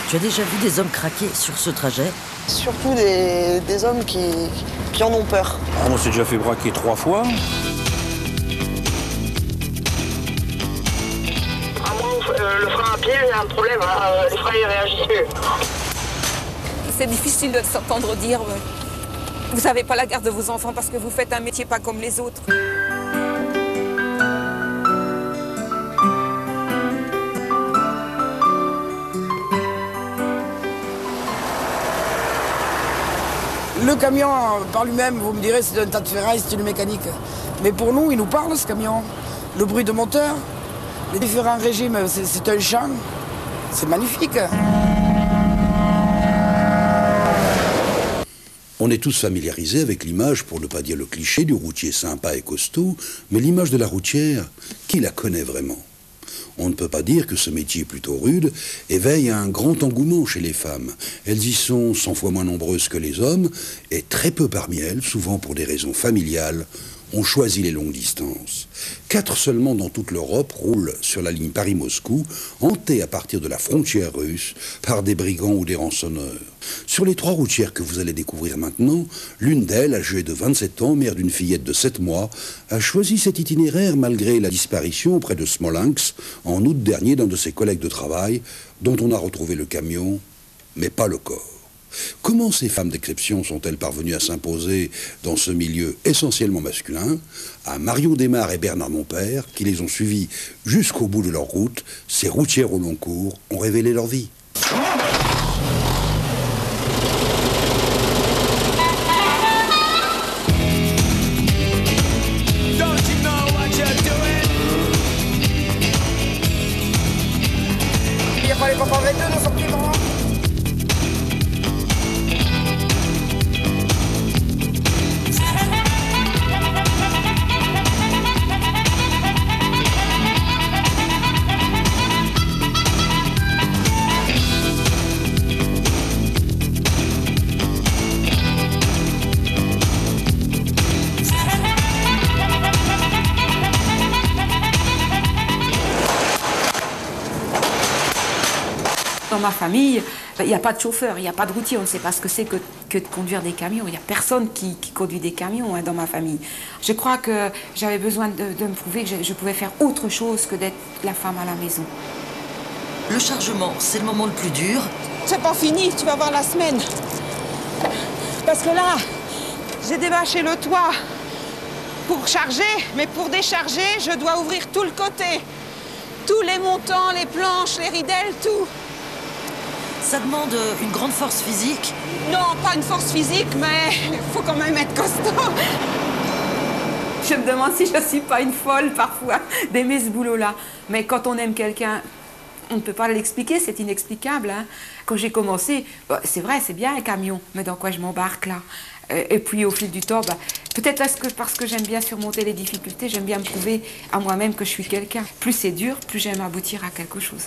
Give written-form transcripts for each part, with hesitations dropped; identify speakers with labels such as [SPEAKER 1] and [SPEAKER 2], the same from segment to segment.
[SPEAKER 1] Tu as déjà vu des hommes craquer sur ce trajet?
[SPEAKER 2] Surtout des hommes qui en ont peur.
[SPEAKER 3] On s'est déjà fait braquer 3 fois.
[SPEAKER 2] Le frein à pied, il y a un problème, hein. Les freins ils réagissent plus.
[SPEAKER 4] C'est difficile de s'entendre dire vous n'avez pas la garde de vos enfants parce que vous faites un métier pas comme les autres.
[SPEAKER 5] Le camion, par lui-même, vous me direz, c'est un tas de ferraille, c'est une mécanique. Mais pour nous, il nous parle, ce camion. Le bruit de moteur, les différents régimes, c'est un chant. C'est magnifique.
[SPEAKER 6] On est tous familiarisés avec l'image, pour ne pas dire le cliché, du routier sympa et costaud, mais l'image de la routière, qui la connaît vraiment? On ne peut pas dire que ce métier plutôt rude éveille un grand engouement chez les femmes. Elles y sont 100 fois moins nombreuses que les hommes, et très peu parmi elles, souvent pour des raisons familiales, ont choisi les longues distances. 4 seulement dans toute l'Europe roulent sur la ligne Paris-Moscou, hantées à partir de la frontière russe par des brigands ou des rançonneurs. Sur les 3 routières que vous allez découvrir maintenant, l'une d'elles, âgée de 27 ans, mère d'une fillette de 7 mois, a choisi cet itinéraire malgré la disparition près de Smolensk en août dernier d'un de ses collègues de travail, dont on a retrouvé le camion, mais pas le corps. Comment ces femmes d'exception sont-elles parvenues à s'imposer dans ce milieu essentiellement masculin? À Marion Desmar et Bernard Monpère, qui les ont suivies jusqu'au bout de leur route, ces routières au long cours ont révélé leur vie.
[SPEAKER 5] Il n'y a pas les papas 22 dans son petit moment.
[SPEAKER 4] Dans ma famille, il n'y a pas de chauffeur, il n'y a pas de routier, on ne sait pas ce que c'est que de conduire des camions. Il n'y a personne qui conduit des camions dans ma famille. Je crois que j'avais besoin de me prouver que je pouvais faire autre chose que d'être la femme à la maison.
[SPEAKER 1] Le chargement, c'est le moment le plus dur.
[SPEAKER 4] C'est pas fini, tu vas voir la semaine. Parce que là, j'ai débâché le toit pour charger, mais pour décharger, je dois ouvrir tout le côté. Tous les montants, les planches, les ridelles, tout.
[SPEAKER 1] Ça demande une grande force physique.
[SPEAKER 4] Non, pas une force physique, mais il faut quand même être costaud. Je me demande si je ne suis pas une folle parfois d'aimer ce boulot-là. Mais quand on aime quelqu'un, on ne peut pas l'expliquer, c'est inexplicable. Hein. Quand j'ai commencé, c'est vrai, c'est bien un camion, mais dans quoi je m'embarque là? Et puis au fil du temps, peut-être parce que j'aime bien surmonter les difficultés, j'aime bien me prouver à moi-même que je suis quelqu'un. Plus c'est dur, plus j'aime aboutir à quelque chose.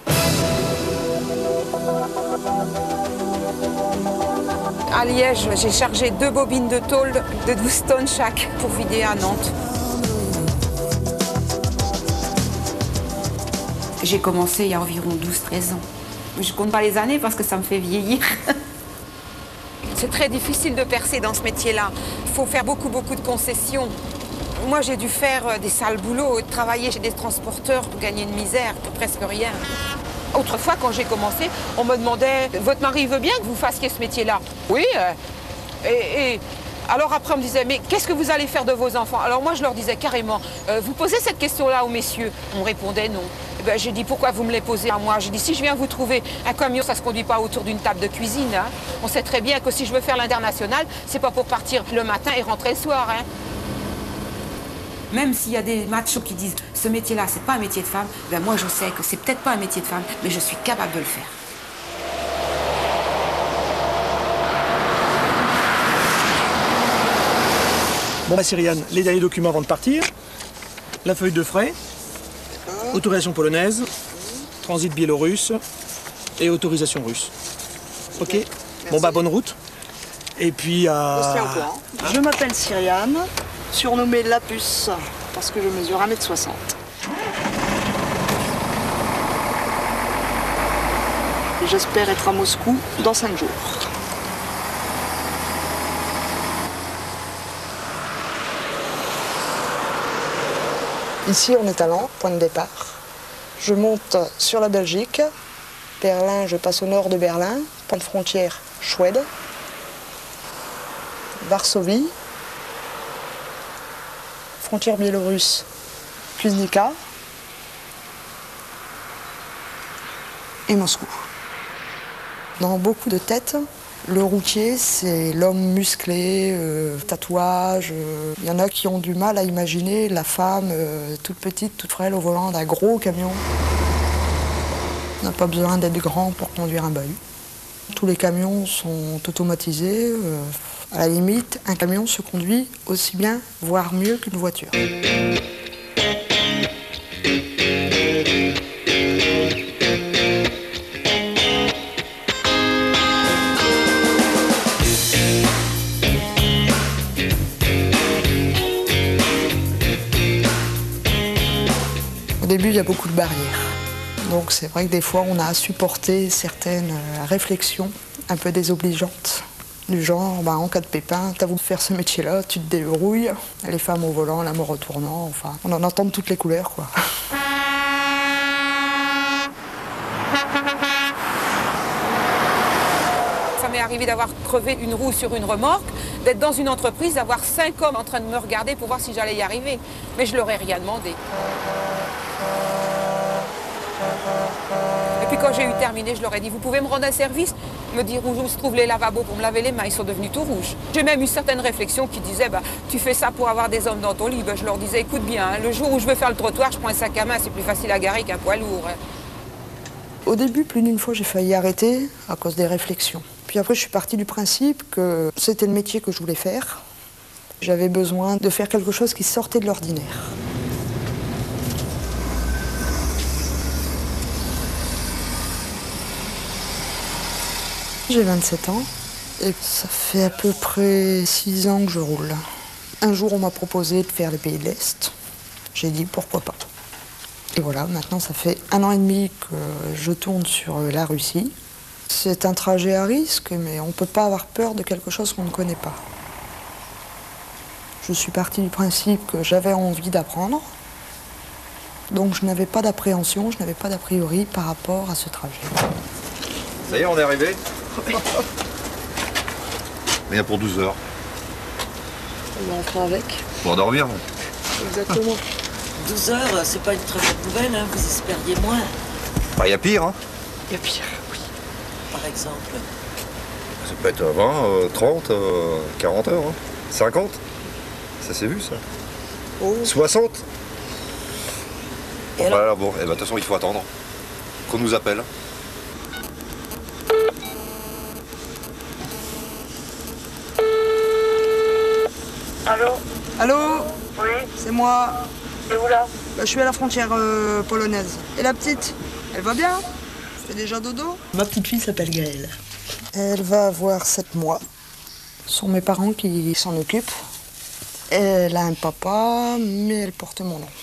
[SPEAKER 4] À Liège, j'ai chargé 2 bobines de tôle de 12 tonnes chaque pour vider à Nantes. J'ai commencé il y a environ 12-13 ans. Je ne compte pas les années parce que ça me fait vieillir. C'est très difficile de percer dans ce métier-là. Il faut faire beaucoup de concessions. Moi, j'ai dû faire des sales boulots, travailler chez des transporteurs pour gagner une misère, pour presque rien. Autrefois, quand j'ai commencé, on me demandait « Votre mari veut bien que vous fassiez ce métier-là ?» Oui. Et alors après, on me disait « Mais qu'est-ce que vous allez faire de vos enfants ?» Alors moi, je leur disais carrément « Vous posez cette question-là aux messieurs ?» On me répondait « Non ». Ben, j'ai dit « Pourquoi vous me les posez à moi ?» J'ai dit « Si je viens vous trouver un camion, ça ne se conduit pas autour d'une table de cuisine. Hein. On sait très bien que si je veux faire l'international, c'est pas pour partir le matin et rentrer le soir. Hein. » Même s'il y a des machos qui disent « Ce métier-là, c'est pas un métier de femme », ben moi je sais que c'est peut-être pas un métier de femme, mais je suis capable de le faire.
[SPEAKER 7] Bon, Cyriane, les derniers documents avant de partir. La feuille de frais, autorisation polonaise, transit biélorusse et autorisation russe. Ok. Merci. Bon, bonne route. Et puis,
[SPEAKER 2] Je m'appelle Cyriane, surnommée La Puce, parce que je mesure 1,60 m. Et j'espère être à Moscou dans 5 jours. Ici, on est à Laon, point de départ. Je monte sur la Belgique. Berlin, je passe au nord de Berlin. Point de frontière, Suède. Varsovie. Frontière biélorusse, Kuznica. Et Moscou. Dans beaucoup de têtes, le routier, c'est l'homme musclé, tatouage. Il y en a qui ont du mal à imaginer la femme toute petite, toute frêle au volant d'un gros camion. On n'a pas besoin d'être grand pour conduire un bahut. Tous les camions sont automatisés. À la limite, un camion se conduit aussi bien, voire mieux qu'une voiture. Au début, il y a beaucoup de barrières. Donc c'est vrai que des fois, on a à supporter certaines réflexions un peu désobligeantes. Du genre, en cas de pépin, t'as voulu faire ce métier-là, tu te débrouilles. Les femmes au volant, la mort au tournant, enfin, on en entend de toutes les couleurs, quoi.
[SPEAKER 4] Ça m'est arrivé d'avoir crevé une roue sur une remorque, d'être dans une entreprise, d'avoir 5 hommes en train de me regarder pour voir si j'allais y arriver. Mais je leur ai rien demandé. Et puis quand j'ai eu terminé, je leur ai dit, vous pouvez me rendre un service, me dire où se trouvent les lavabos pour me laver les mains, ils sont devenus tout rouges. J'ai même eu certaines réflexions qui disaient, tu fais ça pour avoir des hommes dans ton lit. Je leur disais, écoute bien, le jour où je veux faire le trottoir, je prends un sac à main, c'est plus facile à garer qu'un poids lourd.
[SPEAKER 2] Au début, plus d'une fois, j'ai failli arrêter à cause des réflexions. Puis après, je suis partie du principe que c'était le métier que je voulais faire. J'avais besoin de faire quelque chose qui sortait de l'ordinaire. J'ai 27 ans et ça fait à peu près 6 ans que je roule. Un jour, on m'a proposé de faire les pays de l'Est. J'ai dit pourquoi pas. Et voilà, maintenant, ça fait 1 an et demi que je tourne sur la Russie. C'est un trajet à risque, mais on ne peut pas avoir peur de quelque chose qu'on ne connaît pas. Je suis partie du principe que j'avais envie d'apprendre. Donc je n'avais pas d'appréhension, je n'avais pas d'a priori par rapport à ce trajet.
[SPEAKER 8] Ça y est, on est arrivé. Il y a pour 12 heures.
[SPEAKER 2] On fera avec.
[SPEAKER 8] Pour dormir.
[SPEAKER 2] Exactement.
[SPEAKER 1] 12 heures, c'est pas une très bonne nouvelle, hein. Vous espériez moins,
[SPEAKER 8] Il y a pire, hein.
[SPEAKER 2] Il y a pire, oui.
[SPEAKER 1] par exemple.
[SPEAKER 8] Ça peut être 20, 30, 40 heures, hein. 50. Ça s'est vu, ça.
[SPEAKER 2] Oh.
[SPEAKER 8] 60.
[SPEAKER 1] Et alors
[SPEAKER 8] Voilà, bon, de toute façon, il faut attendre. Qu'on nous appelle.
[SPEAKER 9] Allô?
[SPEAKER 2] Allô?
[SPEAKER 9] Oui?
[SPEAKER 2] C'est moi.
[SPEAKER 9] Et où là?
[SPEAKER 2] Je suis à la frontière polonaise. Et la petite? Elle va bien? Elle fait déjà dodo?
[SPEAKER 1] Ma petite fille s'appelle Gaëlle.
[SPEAKER 2] Elle va avoir 7 mois. Ce sont mes parents qui s'en occupent. Elle a un papa, mais elle porte mon nom.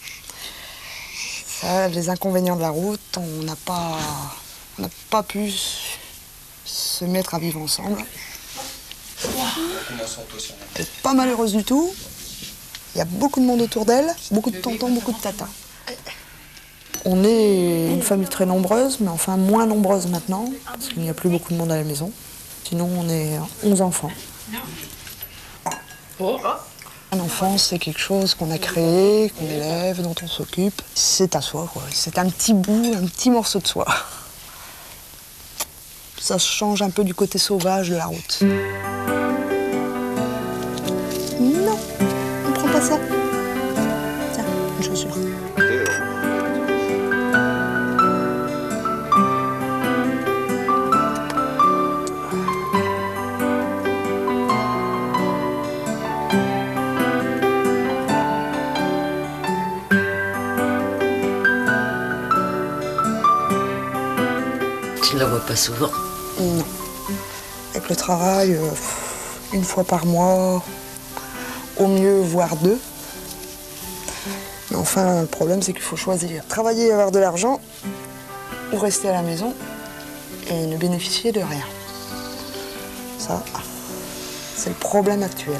[SPEAKER 2] Ça, les inconvénients de la route, on n'a pas pu se mettre à vivre ensemble. Elle est pas malheureuse du tout. Il y a beaucoup de monde autour d'elle, beaucoup de tontons, beaucoup de tatas. On est une famille très nombreuse, mais enfin moins nombreuse maintenant, parce qu'il n'y a plus beaucoup de monde à la maison. Sinon, on est 11 enfants. Un enfant, c'est quelque chose qu'on a créé, qu'on élève, dont on s'occupe. C'est à soi, quoi. C'est un petit bout, un petit morceau de soi. Ça change un peu du côté sauvage de la route. Non, on prend pas ça. Tiens, une chaussure.
[SPEAKER 1] Tu ne la vois pas souvent.
[SPEAKER 2] Non. Avec le travail, 1 fois par mois, au mieux, voire 2. Mais enfin, le problème, c'est qu'il faut choisir. Travailler et avoir de l'argent, ou rester à la maison et ne bénéficier de rien. Ça, c'est le problème actuel.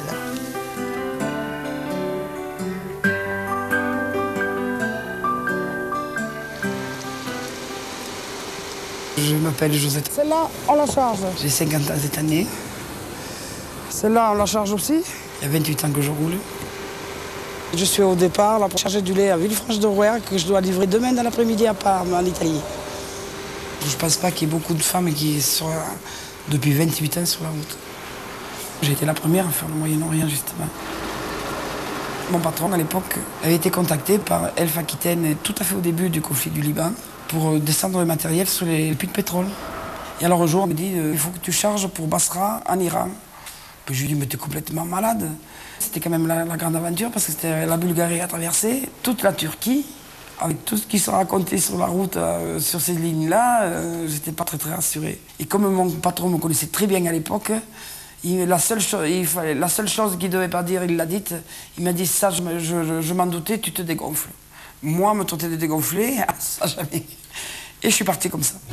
[SPEAKER 5] Je m'appelle Josette. Celle-là, on la charge. J'ai 50 ans cette année. Celle-là, on la charge aussi. Il y a 28 ans que je roule. Je suis au départ là, pour charger du lait à Villefranche-de-Rouergue que je dois livrer demain dans l'après-midi à Parme, en Italie. Je ne pense pas qu'il y ait beaucoup de femmes qui sont depuis 28 ans sur la route. J'ai été la première à faire le Moyen-Orient, justement. Mon patron, à l'époque, avait été contacté par Elf Aquitaine, tout à fait au début du conflit du Liban, pour descendre le matériel sur les puits de pétrole. Et alors un jour, on me dit, il faut que tu charges pour Basra, en Iran. Puis je lui dis, mais t'es complètement malade. C'était quand même la grande aventure, parce que c'était la Bulgarie à traverser, toute la Turquie, avec tout ce qui se racontait sur la route, sur ces lignes-là, j'étais pas très rassuré. Et comme mon patron me connaissait très bien à l'époque, la seule chose qu'il ne devait pas dire, il l'a dite. Il m'a dit, ça, je m'en doutais, tu te dégonfles. Moi, me tenter de dégonfler, ça jamais. Et je suis parti comme ça.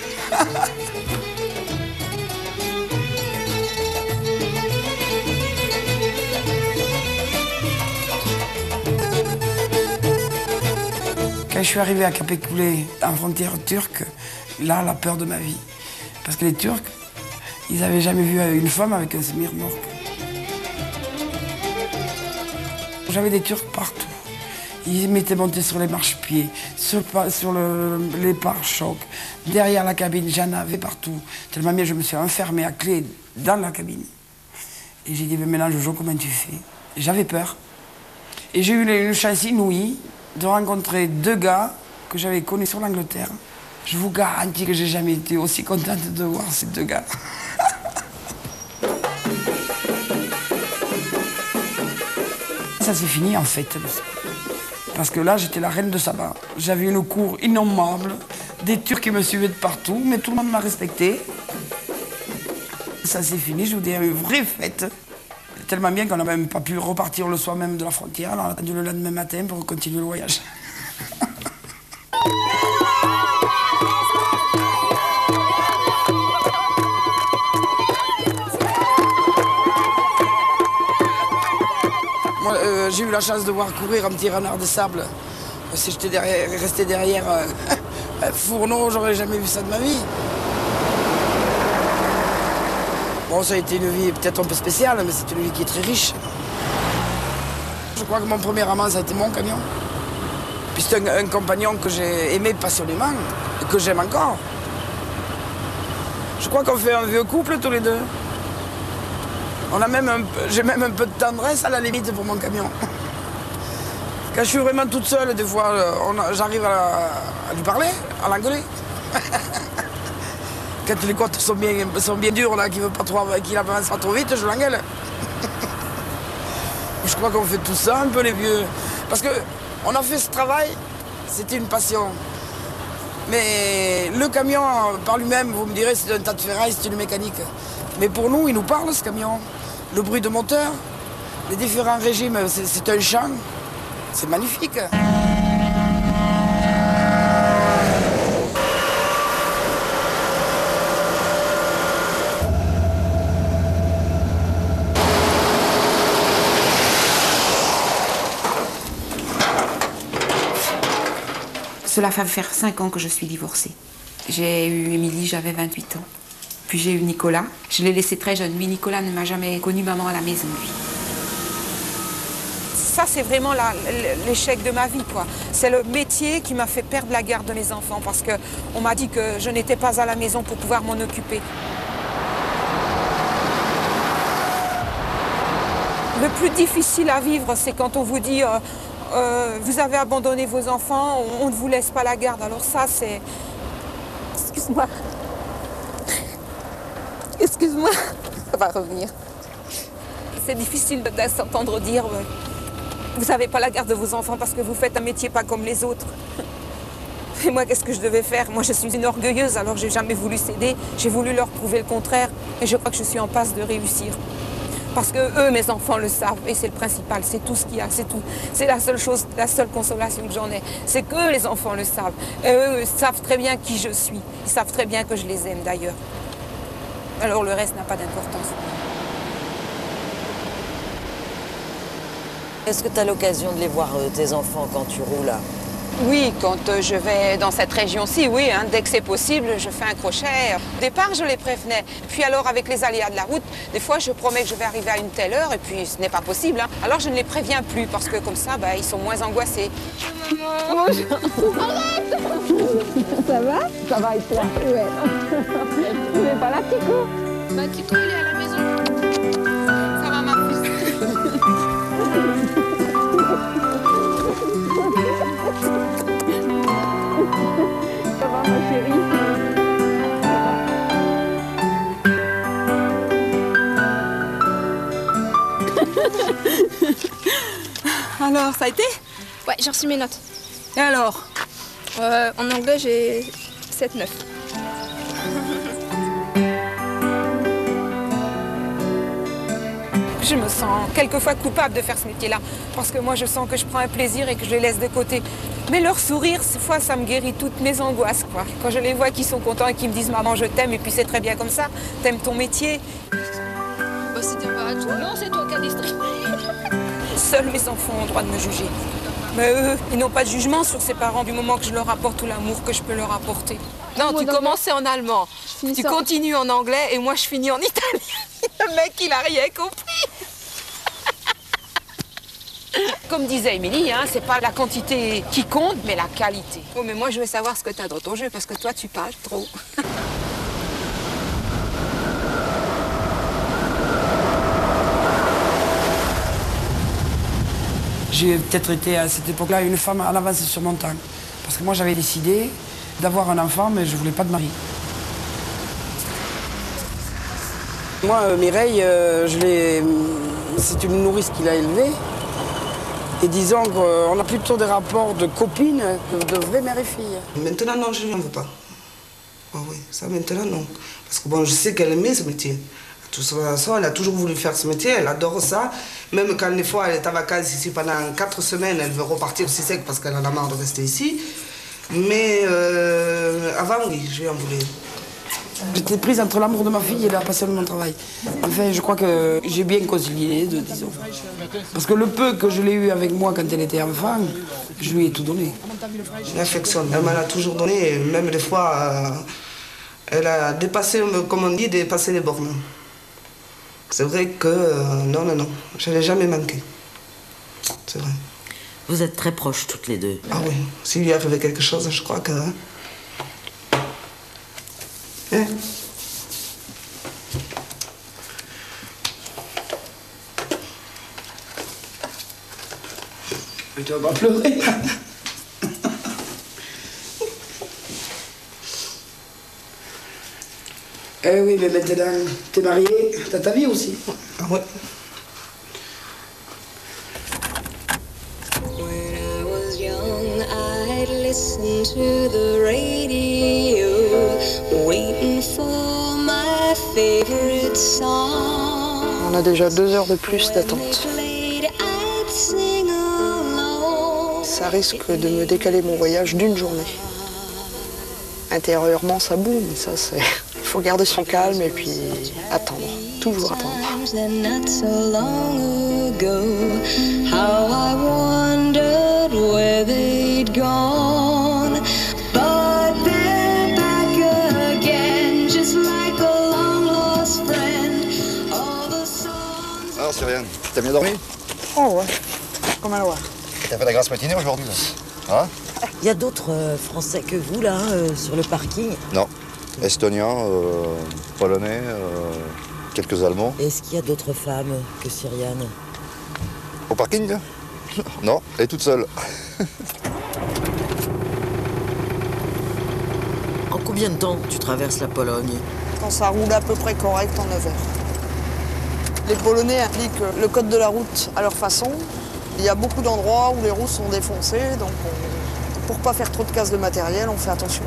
[SPEAKER 5] Quand je suis arrivé à Capécoulé, en frontière turque, là, la peur de ma vie. Parce que les Turcs, ils n'avaient jamais vu une femme avec un smirnoff. J'avais des Turcs partout. Ils m'étaient montés sur les marchepieds, sur les pare-chocs, derrière la cabine, j'en avais partout. Tellement bien, je me suis enfermé à clé dans la cabine. Et j'ai dit, mais maintenant, Jojo, comment tu fais? J'avais peur. Et j'ai eu une chance inouïe de rencontrer deux gars que j'avais connus sur l'Angleterre. Je vous garantis que j'ai jamais été aussi contente de voir ces deux gars. Ça s'est fini en fait. Parce que là, j'étais la reine de Saba. J'avais une cour innommable, des Turcs qui me suivaient de partout, mais tout le monde m'a respecté. Ça s'est fini, je vous dis, une vraie fête. Tellement bien qu'on n'a même pas pu repartir le soir même de la frontière. On a attendu le lendemain matin pour continuer le voyage. Moi, j'ai eu la chance de voir courir un petit renard de sable. Si j'étais resté derrière un fourneau, j'aurais jamais vu ça de ma vie. Bon, ça a été une vie peut-être un peu spéciale, mais c'est une vie qui est très riche. Je crois que mon premier amant, ça a été mon camion. Puis c'est un compagnon que j'ai aimé passionnément et que j'aime encore. Je crois qu'on fait un vieux couple tous les deux. J'ai même un peu de tendresse à la limite pour mon camion. Quand je suis vraiment toute seule, des fois, j'arrive à lui parler, à l'engueuler. Quand les côtes sont bien dures, là, qu'il avance pas trop vite, je l'engueule. Je crois qu'on fait tout ça, un peu les vieux. Parce qu'on a fait ce travail, c'était une passion. Mais le camion, par lui-même, vous me direz, c'est un tas de ferraille, c'est une mécanique. Mais pour nous, il nous parle, ce camion. Le bruit de moteur, les différents régimes, c'est un chant. C'est magnifique.
[SPEAKER 4] Cela va faire 5 ans que je suis divorcée. J'ai eu Émilie, j'avais 28 ans. Puis j'ai eu Nicolas. Je l'ai laissé très jeune. Lui, Nicolas ne m'a jamais connu maman à la maison, lui. Ça, c'est vraiment l'échec de ma vie, quoi. C'est le métier qui m'a fait perdre la garde de mes enfants parce qu'on m'a dit que je n'étais pas à la maison pour pouvoir m'en occuper. Le plus difficile à vivre, c'est quand on vous dit vous avez abandonné vos enfants, on ne vous laisse pas la garde. Alors ça, c'est... Excuse-moi. Excuse-moi. Ça va revenir. C'est difficile de s'entendre dire vous n'avez pas la garde de vos enfants parce que vous faites un métier pas comme les autres. Et moi, qu'est-ce que je devais faire? Moi, je suis une orgueilleuse, alors j'ai jamais voulu céder. J'ai voulu leur prouver le contraire. Et je crois que je suis en passe de réussir. Parce que eux, mes enfants, le savent et c'est le principal, c'est tout ce qu'il y a, c'est tout. C'est la seule chose, la seule consolation que j'en ai. C'est qu'eux, les enfants, le savent. Et eux savent très bien qui je suis. Ils savent très bien que je les aime d'ailleurs. Alors le reste n'a pas d'importance.
[SPEAKER 1] Est-ce que tu as l'occasion de les voir, tes enfants, quand tu roules là?
[SPEAKER 4] Oui, quand je vais dans cette région-ci, oui, hein, dès que c'est possible, je fais un crochet. Au départ, je les prévenais. Puis alors, avec les aléas de la route, des fois, je promets que je vais arriver à une telle heure, et puis ce n'est pas possible. Hein. Alors, je ne les préviens plus, parce que comme ça, ils sont moins angoissés.
[SPEAKER 10] Bonjour. Ça va? Ça va et toi? Ouais. Tu n'es pas là, Tico?
[SPEAKER 11] Bah, Tico, il est à la maison. Ça va, ma puce?
[SPEAKER 10] Ça va, ma chérie?
[SPEAKER 4] Alors, ça a été?
[SPEAKER 11] Ouais, j'ai reçu mes notes.
[SPEAKER 4] Et alors?
[SPEAKER 11] En anglais, j'ai 7-9.
[SPEAKER 4] Je me sens quelquefois coupable de faire ce métier-là, parce que moi, je sens que je prends un plaisir et que je les laisse de côté. Mais leur sourire, cette fois, ça me guérit toutes mes angoisses, quoi. Quand je les vois qui sont contents et qui me disent « Maman, je t'aime » et puis c'est très bien comme ça, t'aimes ton métier.
[SPEAKER 11] Bah, c'était pas à toi. Non, c'est toi qui as distribué.
[SPEAKER 4] Seuls mes enfants ont le droit de me juger. Mais eux, ils n'ont pas de jugement sur ses parents du moment que je leur apporte tout l'amour que je peux leur apporter. Non, tu commençais en allemand, tu continues en anglais et moi je finis en italien. Le mec, il a rien compris. Comme disait Émilie, hein, c'est pas la quantité qui compte, mais la qualité. Oh, mais moi je veux savoir ce que tu as dans ton jeu parce que toi tu parles trop.
[SPEAKER 5] J'ai peut-être été à cette époque-là une femme en avance sur mon temps. Parce que moi j'avais décidé d'avoir un enfant, mais je voulais pas de mari. Moi, Mireille, c'est une nourrice qui l'a élevée. Et disons qu'on a plutôt des rapports de copines que de vraies mère et fille.
[SPEAKER 12] Maintenant, non, je ne l'en veux pas. Oh oui, ça maintenant, non. Parce que bon, je sais qu'elle aimait ce métier. De toute façon, elle a toujours voulu faire ce métier, elle adore ça. Même quand des fois elle est en vacances ici pendant 4 semaines, elle veut repartir aussi sec parce qu'elle en a marre de rester ici. Mais avant, oui, je lui en voulais.
[SPEAKER 5] J'étais prise entre l'amour de ma fille et la passion de mon travail. Enfin, je crois que j'ai bien concilié les deux, disons. Parce que le peu que je l'ai eu avec moi quand elle était enfant, je lui ai tout donné.
[SPEAKER 12] L'affection, elle m'en a toujours donné, et même des fois, elle a dépassé, comme on dit, dépassé les bornes. C'est vrai que, non, je n'ai jamais manqué. C'est vrai.
[SPEAKER 1] Vous êtes très proches toutes les deux.
[SPEAKER 12] Ah oui, s'il lui arrivait quelque chose, je crois que... Hein?
[SPEAKER 5] Mais tu vas pas pleurer. Eh oui, mais maintenant, t'es mariée, t'as ta vie aussi.
[SPEAKER 12] Ah ouais.
[SPEAKER 13] Listen to the radio, waiting for my favorite song.
[SPEAKER 2] On a déjà 2 heures de plus d'attente. Ça risque de me décaler mon voyage d'une journée. Intérieurement, ça boue, mais ça, c'est... Il faut garder son calme et puis attendre, toujours attendre.
[SPEAKER 8] Alors Cyriane, t'as bien dormi?
[SPEAKER 2] Oh ouais, comme un loi.
[SPEAKER 8] T'as fait la grasse matinée aujourd'hui, hein?
[SPEAKER 1] Il y a d'autres Français que vous, là, sur le parking?
[SPEAKER 8] Non. Estoniens, Polonais, quelques Allemands.
[SPEAKER 1] Est-ce qu'il y a d'autres femmes que Cyriane?
[SPEAKER 8] Au parking? Non, elle est toute seule.
[SPEAKER 1] En combien de temps tu traverses la Pologne?
[SPEAKER 2] Quand ça roule à peu près correct, en 9 heures. Les Polonais appliquent le code de la route à leur façon. Il y a beaucoup d'endroits où les roues sont défoncées, donc pour pas faire trop de casse de matériel, on fait attention.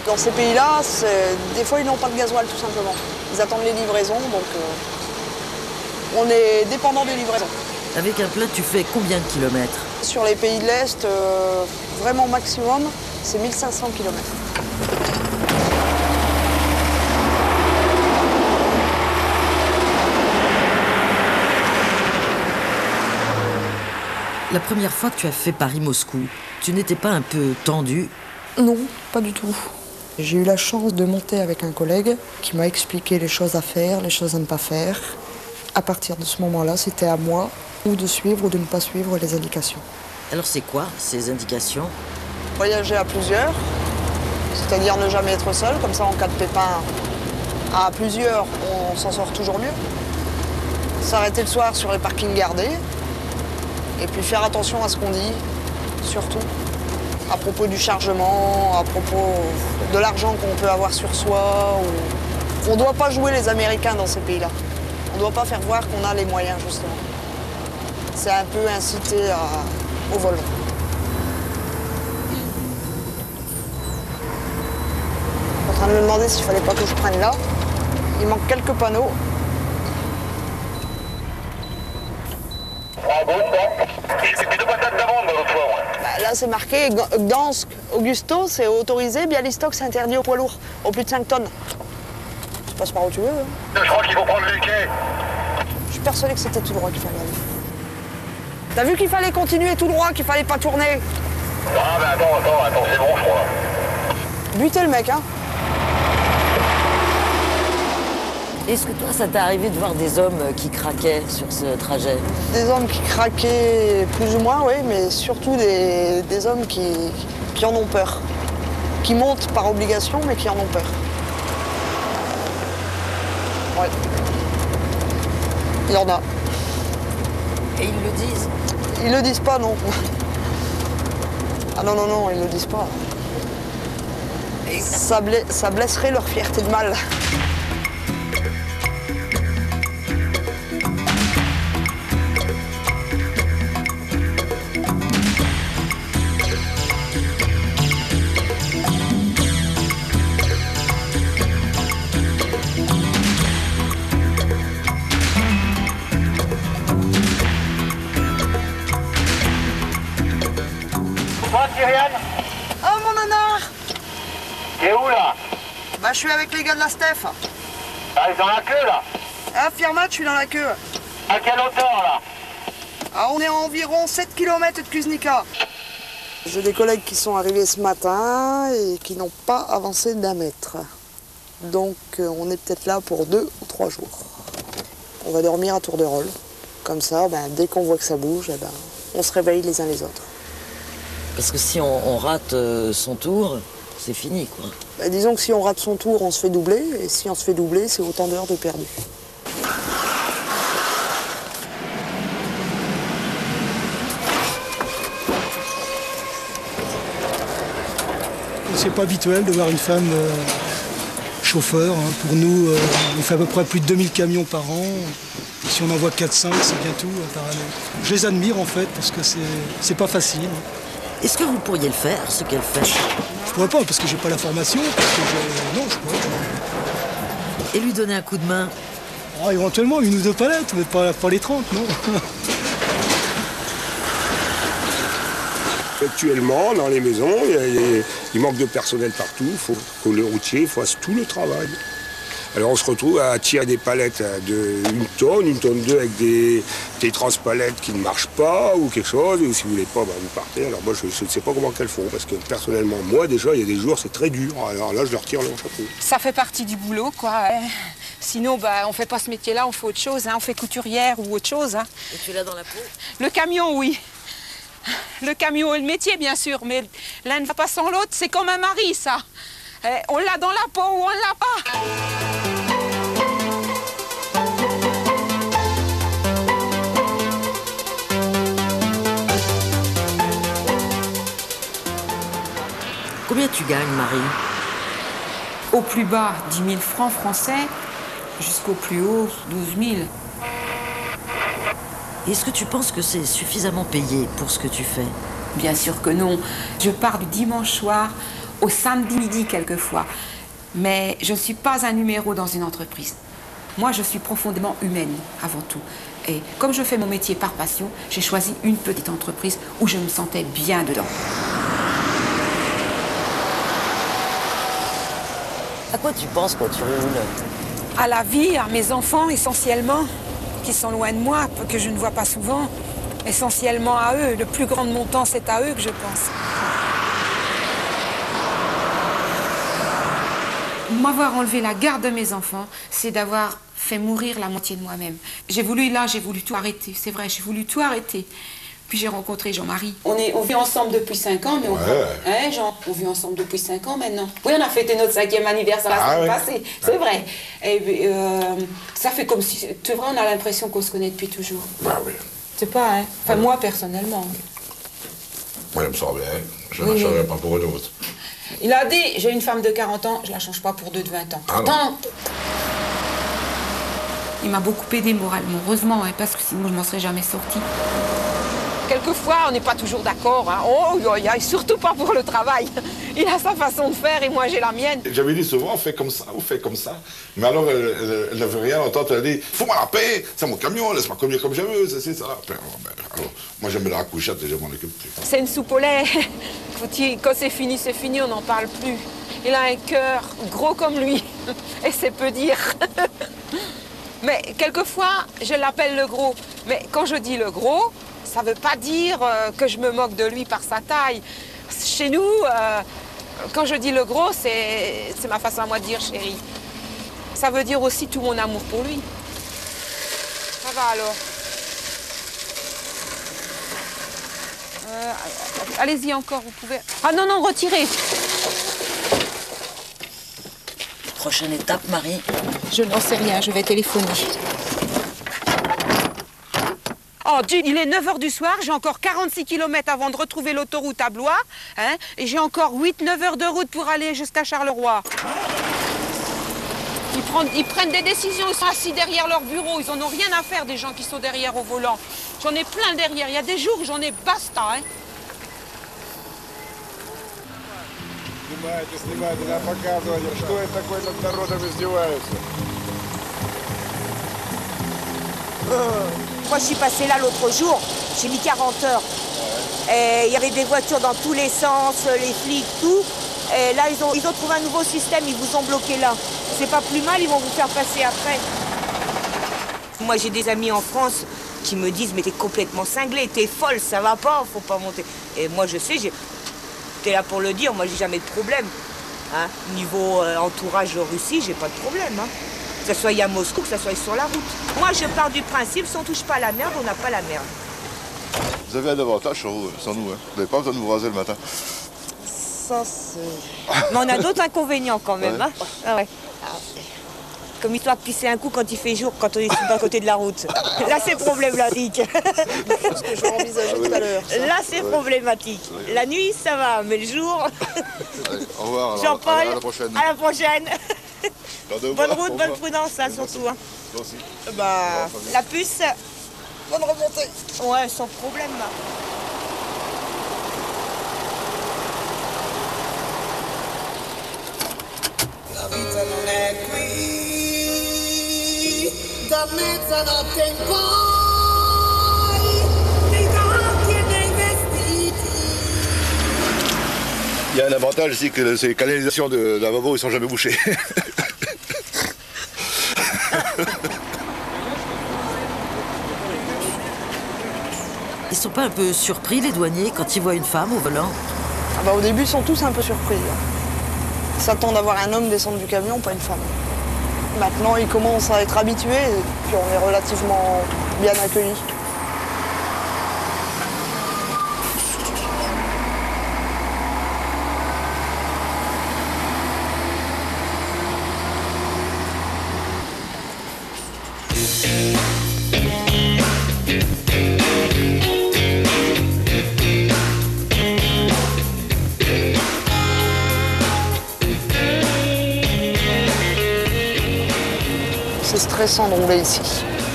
[SPEAKER 2] Dans ces pays-là, des fois, ils n'ont pas de gasoil, tout simplement. Ils attendent les livraisons, donc on est dépendant des livraisons.
[SPEAKER 1] Avec un plein, tu fais combien de kilomètres?
[SPEAKER 2] Sur les pays de l'Est, vraiment maximum, c'est 1500 km.
[SPEAKER 1] La première fois que tu as fait Paris-Moscou, tu n'étais pas un peu tendu?
[SPEAKER 2] Non, pas du tout. J'ai eu la chance de monter avec un collègue qui m'a expliqué les choses à faire, les choses à ne pas faire. À partir de ce moment-là, c'était à moi ou de suivre ou de ne pas suivre les indications.
[SPEAKER 1] Alors c'est quoi ces indications?
[SPEAKER 2] Voyager à plusieurs, c'est-à-dire ne jamais être seul, comme ça en cas de pépin, à plusieurs, on s'en sort toujours mieux. S'arrêter le soir sur les parkings gardés, et puis faire attention à ce qu'on dit, surtout. À propos du chargement, à propos de l'argent qu'on peut avoir sur soi. On ne doit pas jouer les Américains dans ces pays-là. On ne doit pas faire voir qu'on a les moyens, justement. C'est un peu inciter au vol. Je suis en train de me demander s'il ne fallait pas que je prenne là. Il manque quelques panneaux. Là, c'est marqué Gdansk, Augusto, c'est autorisé, Bialystok, c'est interdit aux poids lourds, au plus de 5 tonnes. Tu passes par où tu veux. Hein.
[SPEAKER 14] Je crois qu'il faut prendre le quai.
[SPEAKER 2] Je suis persuadé que c'était tout droit qu'il fallait aller. T'as vu qu'il fallait continuer tout droit, qu'il fallait pas tourner?
[SPEAKER 14] Ah, mais attends, c'est bon, je crois.
[SPEAKER 2] Butez le mec, hein.
[SPEAKER 1] Est-ce que toi, ça t'est arrivé de voir des hommes qui craquaient sur ce trajet?
[SPEAKER 2] Des hommes qui craquaient plus ou moins, oui, mais surtout des hommes qui en ont peur. Qui montent par obligation, mais qui en ont peur. Ouais. Il y en a.
[SPEAKER 1] Et ils le disent?
[SPEAKER 2] Ils le disent pas, non. Ah non, ils le disent pas. Ça blesserait leur fierté de mâle. Oh mon nanar!
[SPEAKER 14] T'es où là?
[SPEAKER 2] Bah je suis avec les gars de la Steph.
[SPEAKER 14] Ah, ils sont dans la queue là?
[SPEAKER 2] Ah, Firmat, je suis dans la queue.
[SPEAKER 14] À quelle hauteur là?
[SPEAKER 2] Ah, on est à environ 7 km de Kuznica. J'ai des collègues qui sont arrivés ce matin et qui n'ont pas avancé d'1 mètre. Donc on est peut-être là pour 2 ou 3 jours. On va dormir à tour de rôle. Comme ça, dès qu'on voit que ça bouge, on se réveille les uns les autres.
[SPEAKER 1] Parce que si on rate son tour, c'est fini, quoi.
[SPEAKER 2] Disons que si on rate son tour, on se fait doubler. Et si on se fait doubler, c'est autant d'heures de perdu.
[SPEAKER 15] C'est pas habituel de voir une femme chauffeur. Hein. Pour nous, on fait à peu près plus de 2000 camions par an. Si on en voit 4-5, c'est bien tout par année. Je les admire en fait, parce que c'est pas facile.
[SPEAKER 1] Est-ce que vous pourriez le faire, ce qu'elle fait?
[SPEAKER 15] Je pourrais pas, parce que j'ai pas la formation. Non, je pourrais pas.
[SPEAKER 1] Et lui donner un coup de main?
[SPEAKER 15] Oh, éventuellement, 1 ou 2 palettes, mais pas les 30, non.
[SPEAKER 16] Actuellement, dans les maisons, il manque de personnel partout. Il faut que le routier fasse tout le travail. Alors on se retrouve à tirer des palettes de 1 tonne 2 avec des transpalettes qui ne marchent pas ou quelque chose. Et si vous voulez pas, vous partez. Alors moi, je ne sais pas comment qu'elles font. Parce que personnellement, moi déjà, il y a des jours, c'est très dur. Alors là, je leur tire le chapeau.
[SPEAKER 4] Ça fait partie du boulot, quoi. Sinon, on fait pas ce métier-là, on fait autre chose. Hein. On fait couturière ou autre chose. Hein.
[SPEAKER 1] Et tu l'as dans la peau? Le
[SPEAKER 4] camion, oui. Le camion et le métier, bien sûr. Mais l'un ne va pas sans l'autre. C'est comme un mari, ça. On l'a dans la peau ou on l'a pas.
[SPEAKER 1] Combien tu gagnes, Marie?
[SPEAKER 4] Au plus bas, 10 000 francs français, jusqu'au plus haut, 12 000.
[SPEAKER 1] Est-ce que tu penses que c'est suffisamment payé pour ce que tu fais?
[SPEAKER 4] Bien sûr que non. Je pars du dimanche soir au samedi midi quelquefois. Mais je ne suis pas un numéro dans une entreprise. Moi, je suis profondément humaine, avant tout. Et comme je fais mon métier par passion, j'ai choisi une petite entreprise où je me sentais bien dedans.
[SPEAKER 1] À quoi tu penses quand tu roules?
[SPEAKER 4] À la vie, à mes enfants essentiellement, qui sont loin de moi, que je ne vois pas souvent. Essentiellement à eux. Le plus grand de mon temps, c'est à eux que je pense. M'avoir enlevé la garde de mes enfants, c'est d'avoir fait mourir la moitié de moi-même. J'ai voulu tout arrêter, c'est vrai, j'ai voulu tout arrêter. Puis j'ai rencontré Jean-Marie. On vit ensemble depuis 5 ans, mais on vit ensemble depuis 5 ans maintenant. Oui, on a fêté notre 5e anniversaire la semaine passée, c'est vrai. Et ça fait comme si, c'est vrai, on a l'impression qu'on se connaît depuis toujours.
[SPEAKER 17] Ah oui.
[SPEAKER 4] C'est pas, hein. Enfin, moi, personnellement.
[SPEAKER 17] Moi, il me semble bien. Je ne changerai pas pour une autre.
[SPEAKER 4] Il a dit, j'ai une femme de 40 ans, je la change pas pour deux de 20 ans.
[SPEAKER 17] Ah
[SPEAKER 4] pourtant, il m'a beaucoup aidé moralement, heureusement, hein, parce que sinon je m'en serais jamais sortie. Quelquefois, on n'est pas toujours d'accord. Hein. Oh, surtout pas pour le travail. Il a sa façon de faire et moi j'ai la mienne.
[SPEAKER 17] J'avais dit souvent, on fait comme ça, on fait comme ça. Mais alors, elle ne veut rien entendre. Elle dit, fous-moi la paix, c'est mon camion, laisse-moi conduire comme je veux, c'est ça. Alors, moi j'aime la couchette et je m'en occupe plus.
[SPEAKER 4] C'est une soupe au lait. Quand c'est fini, on n'en parle plus. Il a un cœur gros comme lui. Et c'est peu dire. Mais quelquefois, je l'appelle le gros. Mais quand je dis le gros, ça ne veut pas dire que je me moque de lui par sa taille. Chez nous, quand je dis le gros, c'est ma façon à moi de dire chérie. Ça veut dire aussi tout mon amour pour lui. Ça va alors. Allez-y encore, vous pouvez... Ah non, non, retirez.
[SPEAKER 1] Prochaine étape, Marie?
[SPEAKER 4] Je n'en sais rien, je vais téléphoner. Oh, il est 9h du soir, j'ai encore 46 km avant de retrouver l'autoroute à Blois, hein, et j'ai encore 8-9 heures de route pour aller jusqu'à Charleroi. Ils prennent des décisions, ils sont assis derrière leur bureau, ils n'en ont rien à faire des gens qui sont derrière au volant. J'en ai plein derrière, il y a des jours où j'en ai basta, hein.
[SPEAKER 18] Снимайте, надо показывать, что это такое над народом издеваются.
[SPEAKER 19] Moi, je suis passée là l'autre jour, j'ai mis 40 heures. Il y avait des voitures dans tous les sens, les flics, tout. Et là, ils ont trouvé un nouveau système, ils vous ont bloqué là. C'est pas plus mal, ils vont vous faire passer après. Moi, j'ai des amis en France qui me disent, mais t'es complètement cinglée, t'es folle, ça va pas, faut pas monter. Et moi, je sais, t'es là pour le dire, moi, j'ai jamais de problème. Hein. Niveau entourage Russie, j'ai pas de problème. Hein. Que ce soit à Moscou, que ce soit sur la route. Moi, je pars du principe, si on touche pas à la merde, on n'a pas la merde.
[SPEAKER 20] Vous avez un avantage sur vous, sans nous. Hein. Vous n'avez pas besoin de vous raser le matin.
[SPEAKER 19] Ça, c'est... Mais on a d'autres inconvénients quand même. Ouais. Hein. Ah ouais. Comme histoire de pisser un coup quand il fait jour, quand on est d'un côté de la route. Là, c'est problématique.
[SPEAKER 2] C'est ce que je vais envisager tout à l'heure.
[SPEAKER 19] Là, c'est problématique. La nuit, ça va, mais le jour...
[SPEAKER 20] Allez, au revoir.
[SPEAKER 19] Jean-Paul,
[SPEAKER 20] à la prochaine.
[SPEAKER 19] À la prochaine. Bonne route, bonne prudence, hein, surtout. Hein.
[SPEAKER 20] Toi aussi.
[SPEAKER 19] Bah, la puce, bonne remontée. Ouais, sans problème. Là.
[SPEAKER 21] La vita non è qui, da mezzanotte in poi, nei gatti e nei vestiti.
[SPEAKER 20] Il y a un avantage ici que ces canalisations de lavabo, ils sont jamais bouchés.
[SPEAKER 1] Ils sont pas un peu surpris, les douaniers, quand ils voient une femme au volant?
[SPEAKER 2] Ah bah, au début, ils sont tous un peu surpris. Ils s'attendent à voir un homme descendre du camion, pas une femme. Maintenant, ils commencent à être habitués, et puis on est relativement bien accueillis. C'est stressant de rouler ici.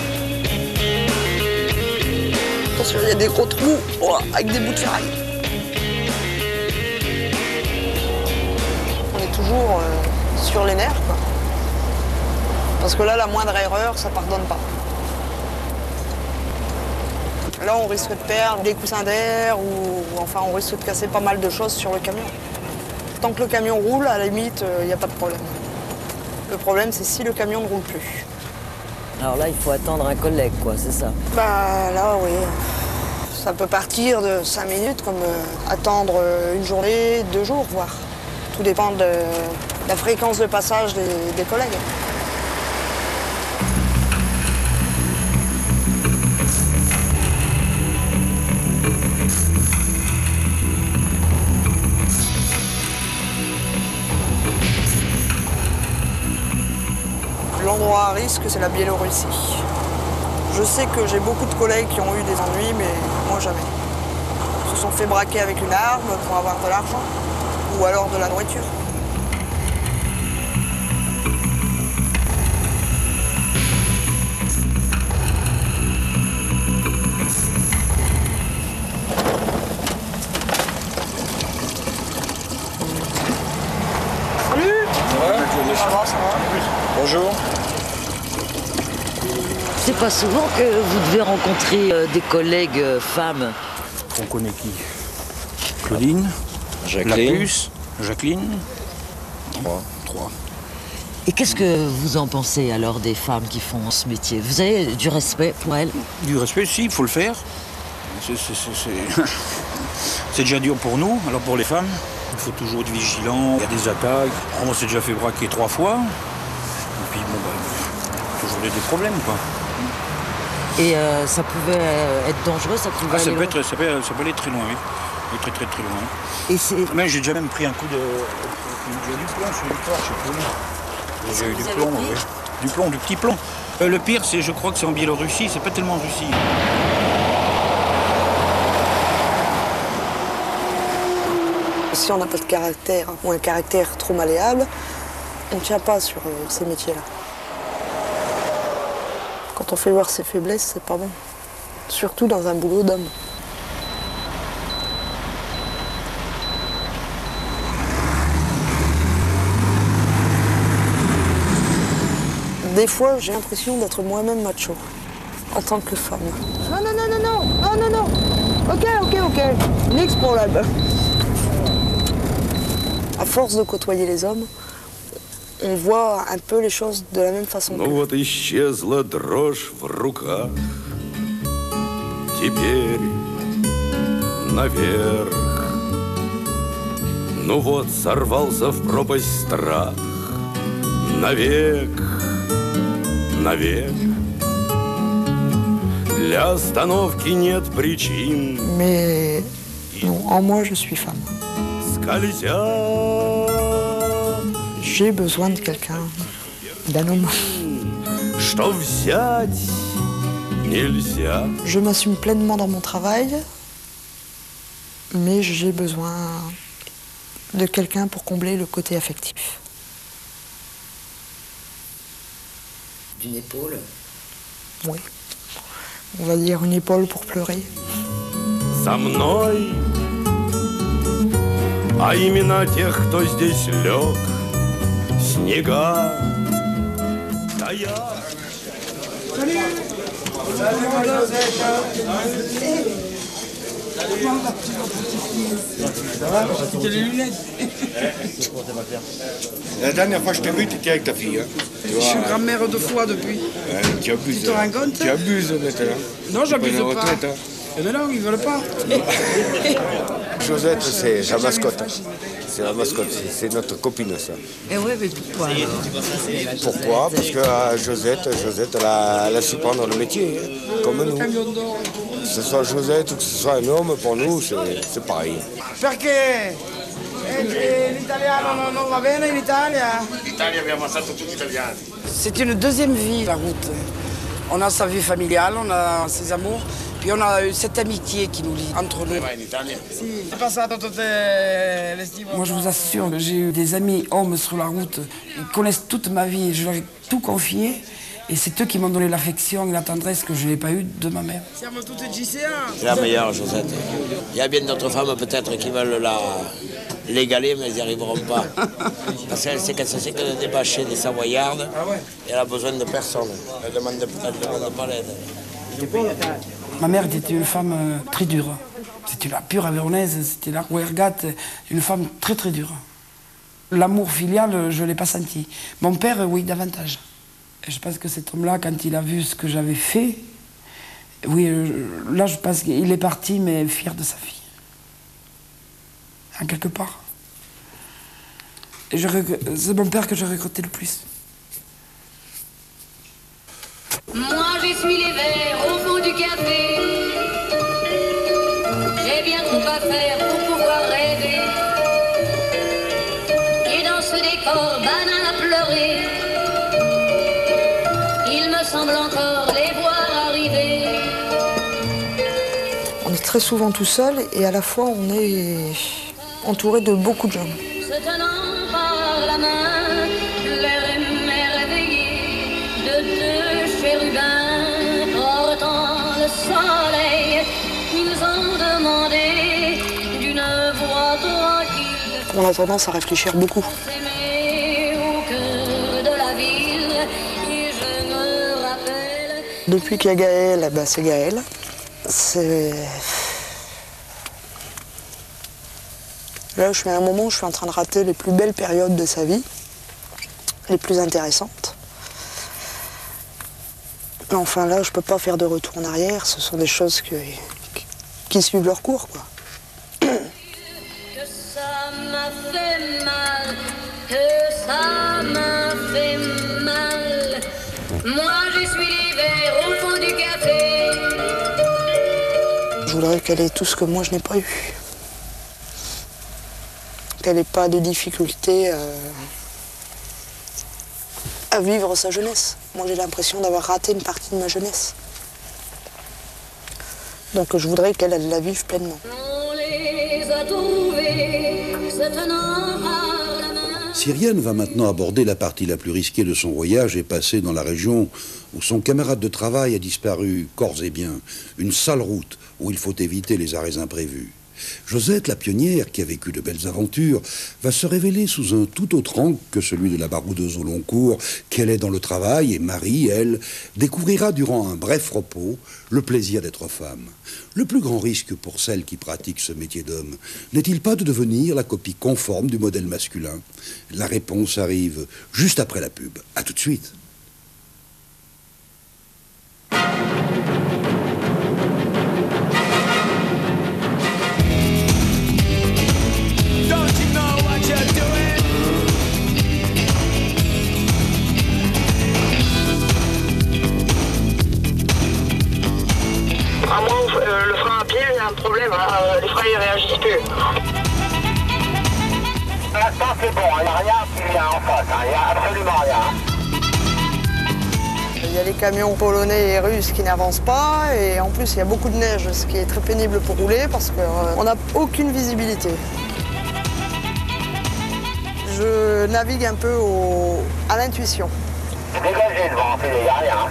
[SPEAKER 2] Attention, il y a des gros trous avec des bouts de ferraille. toujours sur les nerfs, quoi. Parce que là, la moindre erreur, ça pardonne pas. Là, on risque de perdre des coussins d'air ou enfin, on risque de casser pas mal de choses sur le camion. Tant que le camion roule, à la limite, il n'y a pas de problème. Le problème, c'est si le camion ne roule plus.
[SPEAKER 1] Alors là, il faut attendre un collègue, quoi, c'est ça?
[SPEAKER 2] Bah là, oui. Ça peut partir de 5 minutes, comme attendre une journée, 2 jours, voire. Tout dépend de la fréquence de passage des collègues. L'endroit à risque, c'est la Biélorussie. Je sais que j'ai beaucoup de collègues qui ont eu des ennuis, mais moi jamais. Ils se sont fait braquer avec une arme pour avoir de l'argent, ou alors de la nourriture.
[SPEAKER 18] Salut. Ça va. Bonjour.
[SPEAKER 1] C'est pas souvent que vous devez rencontrer des collègues femmes.
[SPEAKER 3] On connaît qui? Claudine,
[SPEAKER 22] Jacqueline.
[SPEAKER 3] La Puce, Jacqueline. 3.
[SPEAKER 1] Et qu'est-ce que vous en pensez alors des femmes qui font ce métier? Vous avez du respect pour elles?
[SPEAKER 3] Du respect, si, il faut le faire. C'est déjà dur pour nous, alors pour les femmes, il faut toujours être vigilant. Il y a des attaques. On s'est déjà fait braquer 3 fois. Et puis, bon, toujours des problèmes, quoi.
[SPEAKER 1] Et ça pouvait être dangereux, ça pouvait
[SPEAKER 3] ça,
[SPEAKER 1] aller
[SPEAKER 3] peut
[SPEAKER 1] loin.
[SPEAKER 3] ça peut aller très loin, oui. Oui, très loin.
[SPEAKER 1] Et c'est...
[SPEAKER 3] Mais j'ai déjà même pris un coup de... J'ai eu du plomb sur le corps, je sais plus. J'ai eu du plomb, oui. Du plomb, du petit plomb. Le pire, c'est, je crois que c'est en Biélorussie, c'est pas tellement en Russie.
[SPEAKER 2] Si on n'a pas de caractère, ou un caractère trop malléable, on ne tient pas sur ces métiers-là. Quand on fait voir ses faiblesses, c'est pas bon. Surtout dans un boulot d'homme. Des fois, j'ai l'impression d'être moi-même macho, en tant que femme. Non. Ok. Nix problème. À force de côtoyer les hommes, on voit un peu les choses de la même façon.
[SPEAKER 23] Ну вот исчезла дрожь в руках. Теперь наверх. Ну вот сорвался в пропасть страх. Навек. Для остановки нет причин.
[SPEAKER 2] Mais non, en moi, je suis femme. J'ai besoin de quelqu'un, d'un homme.
[SPEAKER 23] Что взять нельзя.
[SPEAKER 2] Je m'assume pleinement dans mon travail, mais j'ai besoin de quelqu'un pour combler le côté affectif.
[SPEAKER 1] D'une épaule?
[SPEAKER 2] Oui. On va dire une épaule pour pleurer.
[SPEAKER 23] За мной, а имена тех, кто здесь лег, снега стоят.
[SPEAKER 5] Ça va? Tu as les lunettes?
[SPEAKER 16] La dernière fois que je t'ai vu, tu étais avec ta fille. Hein.
[SPEAKER 5] Je suis grand-mère 2 fois depuis.
[SPEAKER 16] Ouais, tu abuses.
[SPEAKER 5] Tu te rends compte?
[SPEAKER 16] Tu abuses maintenant.
[SPEAKER 5] Non, j'abuse pas.
[SPEAKER 16] Retraite, hein.
[SPEAKER 5] Mais non, ils veulent pas.
[SPEAKER 16] Josette, c'est sa mascotte. C'est la mascotte, c'est notre copine, ça.
[SPEAKER 1] Et oui, mais pourquoi alors?
[SPEAKER 16] Pourquoi? Parce que Josette, elle a su prendre le métier, hein, comme nous. Que ce soit Josette ou que ce soit un homme, pour nous, c'est pareil.
[SPEAKER 5] Perché? L'italiano non va bene in Italia?
[SPEAKER 16] L'Italie, abbiamo passato tutti italiani.
[SPEAKER 5] C'est une deuxième vie, la route. On a sa vie familiale, on a ses amours, puis on a cette amitié qui nous lie entre nous. Moi, je vous assure que j'ai eu des amis hommes sur la route. Ils connaissent toute ma vie, je leur ai tout confié. Et c'est eux qui m'ont donné l'affection et la tendresse que je n'ai pas eue de ma mère.
[SPEAKER 22] C'est la meilleure, Josette. Il y a bien d'autres femmes peut-être qui veulent
[SPEAKER 6] l'égaler, mais elles n'y arriveront pas. Parce qu'elle sait qu'elle sait que de débâcher des Savoyardes, et elle a besoin de personne. Elle ne demande pas l'aide.
[SPEAKER 5] Ma mère était une femme très dure. C'était la pure avéronaise, c'était la rouergate, une femme très très dure. L'amour filial, je ne l'ai pas senti. Mon père, oui, davantage. Et je pense que cet homme-là, quand il a vu ce que j'avais fait, oui, là je pense qu'il est parti, mais fier de sa fille. En quelque part. Et c'est mon père que je regrettais le plus.
[SPEAKER 21] Moi j'essuie les verres au fond du café. J'ai bien trop à faire pour pouvoir rêver. Et dans ce décor banal à pleurer, il me semble encore les voir arriver.
[SPEAKER 2] On est très souvent tout seul et à la fois on est entouré de beaucoup de gens.
[SPEAKER 21] Se tenant par la main, l'air émerveillé de deux chérubins portant le soleil, ils ont demandé d'une voix tranquille.
[SPEAKER 2] On a tendance à réfléchir beaucoup.
[SPEAKER 21] S'aimer au cœur de la ville, et je me rappelle.
[SPEAKER 2] Depuis qu'il y a Gaël, ben c'est Gaël. Là, je suis à un moment où je suis en train de rater les plus belles périodes de sa vie, les plus intéressantes. Mais enfin là, je peux pas faire de retour en arrière. Ce sont des choses qui suivent leur cours, quoi.
[SPEAKER 21] Que ça m'a fait mal, que ça m'a fait mal. Moi, j'essuie les verres au fond du café.
[SPEAKER 2] Je voudrais qu'elle ait tout ce que moi je n'ai pas eu. Qu'elle n'ait pas de difficulté à vivre sa jeunesse. Moi, j'ai l'impression d'avoir raté une partie de ma jeunesse. Donc, je voudrais qu'elle la vive pleinement.
[SPEAKER 21] On les a trouvés, se tenant par la main.
[SPEAKER 7] Cyriane va maintenant aborder la partie la plus risquée de son voyage et passer dans la région où son camarade de travail a disparu corps et biens. Une sale route où il faut éviter les arrêts imprévus. Josette, la pionnière, qui a vécu de belles aventures, va se révéler sous un tout autre angle que celui de la baroudeuse au long cours, qu'elle est dans le travail, et Marie, elle, découvrira durant un bref repos le plaisir d'être femme. Le plus grand risque pour celle qui pratique ce métier d'homme n'est-il pas de devenir la copie conforme du modèle masculin? La réponse arrive juste après la pub. À tout de suite.
[SPEAKER 21] À moins le frein à pied, il y a un problème, les freins ne réagissent plus.
[SPEAKER 14] Pour l'instant c'est bon, il n'y a rien qui vient en face, il n'y a absolument rien.
[SPEAKER 2] Il y a les camions polonais et russes qui n'avancent pas et en plus il y a beaucoup de neige, ce qui est très pénible pour rouler parce qu'on n'a aucune visibilité. Je navigue un peu à l'intuition.
[SPEAKER 14] C'est dégagé devant, il n'y a rien.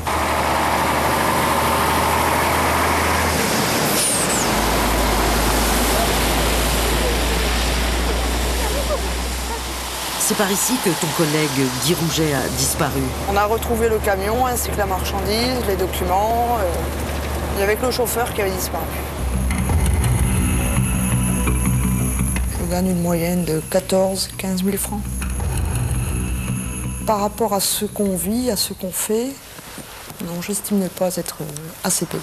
[SPEAKER 1] C'est par ici que ton collègue Guy Rouget a disparu.
[SPEAKER 2] On a retrouvé le camion ainsi que la marchandise, les documents. Il y avait que le chauffeur qui avait disparu. Je gagne une moyenne de 14-15 000 francs. Par rapport à ce qu'on vit, à ce qu'on fait, non, j'estime ne pas être assez payé.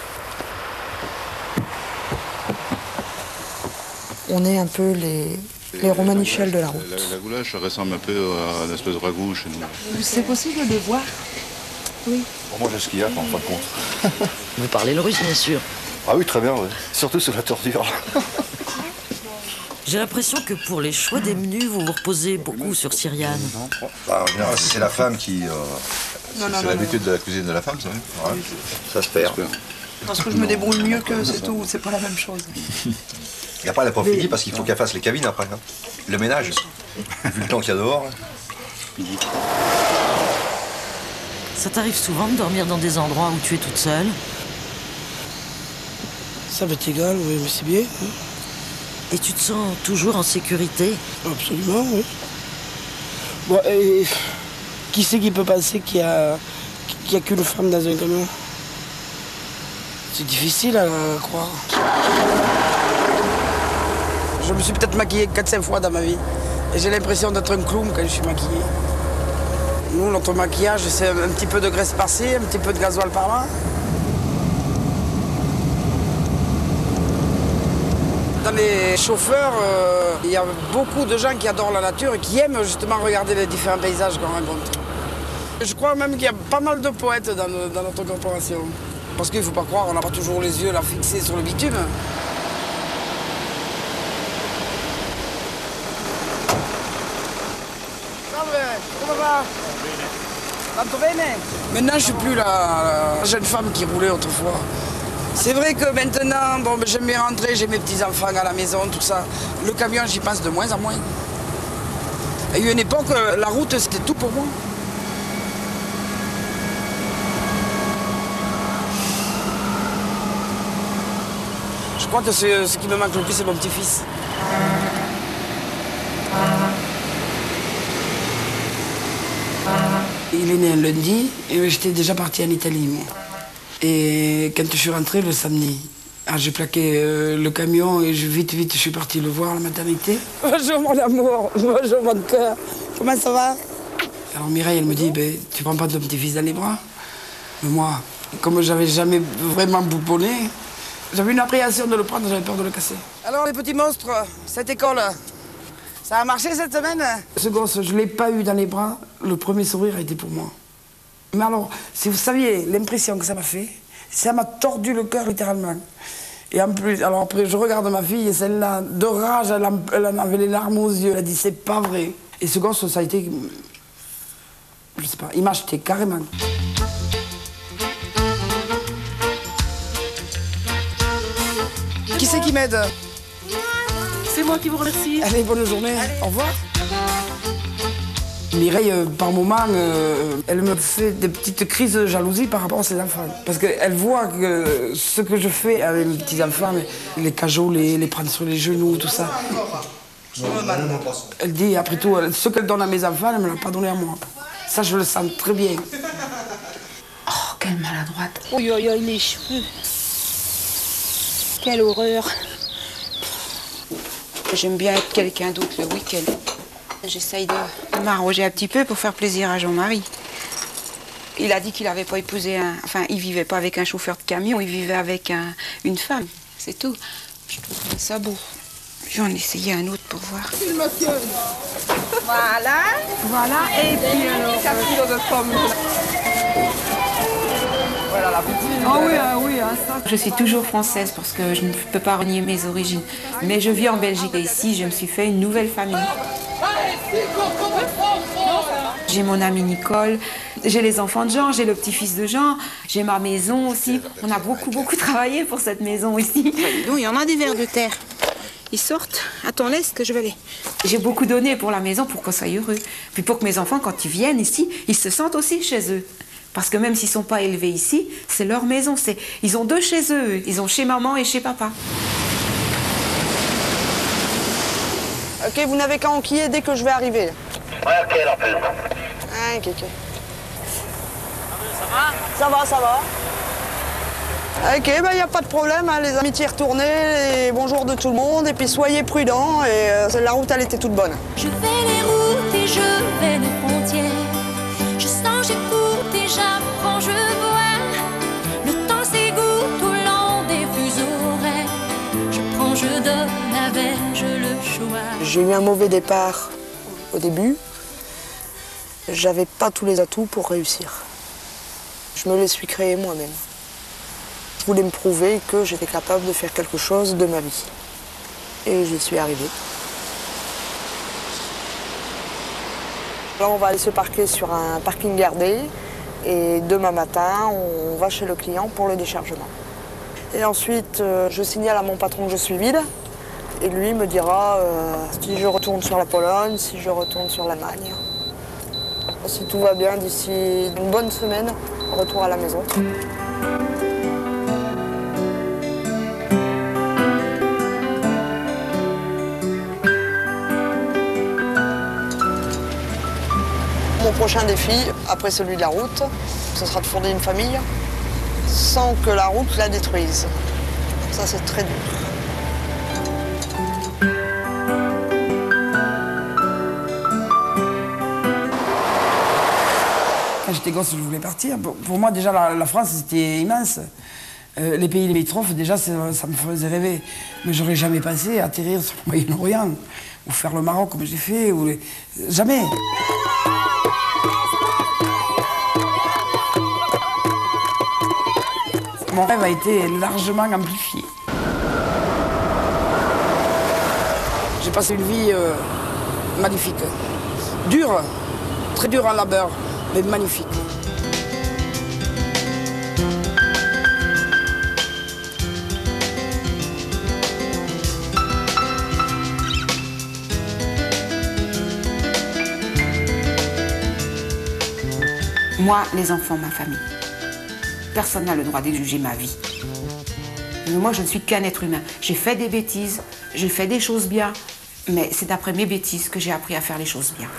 [SPEAKER 2] On est un peu les Romanichels de la route.
[SPEAKER 20] La goulache ressemble un peu à une espèce de ragoût chez nous.
[SPEAKER 10] C'est possible de voir? Oui.
[SPEAKER 20] Pour moi, j'ai ce qu'il y a, en fin de compte.
[SPEAKER 1] Vous parlez le russe, bien sûr.
[SPEAKER 20] Ah oui, très bien, oui. Surtout sur la torture.
[SPEAKER 1] J'ai l'impression que pour les choix des menus, vous vous reposez beaucoup sur Cyriane.
[SPEAKER 20] Bah, en général, c'est la femme qui... c'est l'habitude de la cuisine de la femme, ça. Ouais. Ça se perd.
[SPEAKER 10] Parce que je me débrouille mieux que c'est tout, c'est pas la même chose.
[SPEAKER 20] Et après, elle n'a pas fini parce qu'il faut qu'elle fasse les cabines après. Hein. Le ménage, vu le temps qu'il y a dehors.
[SPEAKER 1] Ça t'arrive souvent de dormir dans des endroits où tu es toute seule?
[SPEAKER 5] Ça m'est égal, oui, mais c'est bien.
[SPEAKER 1] Et tu te sens toujours en sécurité?
[SPEAKER 12] Absolument, oui. Bon, et qui c'est qui peut penser qu'il y a qu'une femme dans un camion? C'est difficile à croire. Je me suis peut-être maquillée 4-5 fois dans ma vie. Et j'ai l'impression d'être un clown quand je suis maquillée. Nous, notre maquillage, c'est un petit peu de graisse par-ci, un petit peu de gasoil par-là. Dans les chauffeurs, il y a beaucoup de gens qui adorent la nature et qui aiment justement regarder les différents paysages qu'on rencontre. Je crois même qu'il y a pas mal de poètes dans notre corporation. Parce qu'il ne faut pas croire, on n'a pas toujours les yeux là fixés sur le bitume. Comment va? Maintenant, je ne suis plus la jeune femme qui roulait autrefois. C'est vrai que maintenant, bon, j'aime bien rentrer, j'ai mes petits-enfants à la maison, tout ça. Le camion, j'y pense de moins en moins. Il y a eu une époque, la route, c'était tout pour moi. Je crois que ce qui me manque le plus, c'est mon petit-fils. Il est né un lundi et j'étais déjà partie en Italie, moi. Et quand je suis rentrée le samedi, j'ai plaqué le camion et vite, je suis partie le voir à la maternité. Bonjour mon amour, bonjour mon cœur, comment ça va? Alors Mireille, elle me dit, tu prends pas ton petit-fils dans les bras? Mais moi, comme j'avais jamais vraiment bouponné, j'avais une appréhension de le prendre, j'avais peur de le casser. Alors les petits monstres, cette école, ça a marché cette semaine? Ce gosse, je ne l'ai pas eu dans les bras, le premier sourire a été pour moi. Mais alors, si vous saviez l'impression que ça m'a fait, ça m'a tordu le cœur littéralement. Et en plus, alors après, je regarde ma fille et celle-là, de rage, elle en avait les larmes aux yeux. Elle a dit, c'est pas vrai. Et ce gosse, ça a été, je sais pas, il m'a acheté carrément. Qui c'est qui m'aide?
[SPEAKER 9] C'est moi qui vous remercie.
[SPEAKER 12] Allez, bonne journée. Allez. Au revoir. Mireille, par moments, elle me fait des petites crises de jalousie par rapport à ses enfants. Parce qu'elle voit que ce que je fais avec mes petits-enfants, les cajoler, les prendre sur les genoux, tout ça. Elle dit, après tout, ce qu'elle donne à mes enfants, elle ne me l'a pas donné à moi. Ça, je le sens très bien.
[SPEAKER 4] Oh, quelle maladroite.
[SPEAKER 9] Oui, les cheveux. Quelle horreur.
[SPEAKER 4] J'aime bien être quelqu'un d'autre le week-end. J'essaye de m'arranger un petit peu pour faire plaisir à Jean-Marie. Il a dit qu'il n'avait pas épousé Enfin, il vivait pas avec un chauffeur de camion, il vivait avec une femme, c'est tout. Je trouve ça beau. J'en ai essayé un autre pour voir.
[SPEAKER 9] Voilà, et puis alors... 4 kilos de pommes. Voilà la petite. Ah oui, ça.
[SPEAKER 4] Je suis toujours française parce que je ne peux pas renier mes origines. Mais je vis en Belgique et ici, je me suis fait une nouvelle famille. J'ai mon amie Nicole, j'ai les enfants de Jean, j'ai le petit-fils de Jean, j'ai ma maison aussi. On a beaucoup travaillé pour cette maison ici.
[SPEAKER 9] Il y en a des vers de terre. Ils sortent. Attends, laisse que je vais aller.
[SPEAKER 4] J'ai beaucoup donné pour la maison pour qu'on soit heureux. Puis pour que mes enfants, quand ils viennent ici, ils se sentent aussi chez eux. Parce que même s'ils ne sont pas élevés ici, c'est leur maison. Ils ont 2 chez eux. Ils ont chez maman et chez papa.
[SPEAKER 2] Ok, vous n'avez qu'à enquiller dès que je vais arriver.
[SPEAKER 14] Ouais, ok, alors plus.
[SPEAKER 2] Ah, ok. Ça va. Ok, il n'y a pas de problème, hein, les amitiés retournées, les bonjours de tout le monde, et puis soyez prudents, et la route, elle était toute bonne.
[SPEAKER 21] Je fais les routes et je vais les frontières. Je sens, j'écoute et j'apprends, je vois. Le temps s'égoutte au long des fuseaux horaires. Je prends, je donne, avais-je le choix.
[SPEAKER 2] J'ai eu un mauvais départ au début. J'avais pas tous les atouts pour réussir. Je me les suis créés moi-même. Je voulais me prouver que j'étais capable de faire quelque chose de ma vie. Et j'y suis arrivée. Là, on va aller se parquer sur un parking gardé. Et demain matin, on va chez le client pour le déchargement. Et ensuite, je signale à mon patron que je suis vide. Et lui me dira si je retourne sur la Pologne, si je retourne sur l'Allemagne. Si tout va bien, d'ici une bonne semaine, retour à la maison. prochain défi, après celui de la route, ce sera de fonder une famille sans que la route la détruise. Ça, c'est très dur.
[SPEAKER 5] Quand j'étais gosse, je voulais partir. Pour moi, déjà, la France, c'était immense. Les pays limitrophes, déjà, ça me faisait rêver. Mais j'aurais jamais pensé atterrir sur le Moyen-Orient, ou faire le Maroc comme j'ai fait, jamais. Mon rêve a été largement amplifié. J'ai passé une vie magnifique. Dure, très dure en labeur, mais magnifique.
[SPEAKER 4] Moi, les enfants, ma famille. Personne n'a le droit de juger ma vie. Moi, je ne suis qu'un être humain. J'ai fait des bêtises, j'ai fait des choses bien, mais c'est d'après mes bêtises que j'ai appris à faire les choses bien.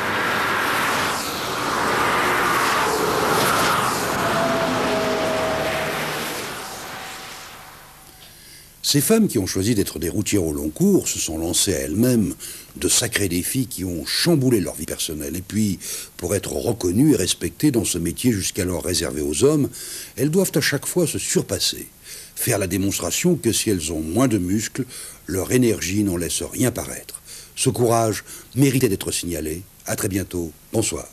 [SPEAKER 7] Ces femmes qui ont choisi d'être des routières au long cours se sont lancées à elles-mêmes de sacrés défis qui ont chamboulé leur vie personnelle. Et puis, pour être reconnues et respectées dans ce métier jusqu'alors réservé aux hommes, elles doivent à chaque fois se surpasser, faire la démonstration que si elles ont moins de muscles, leur énergie n'en laisse rien paraître. Ce courage méritait d'être signalé. À très bientôt. Bonsoir.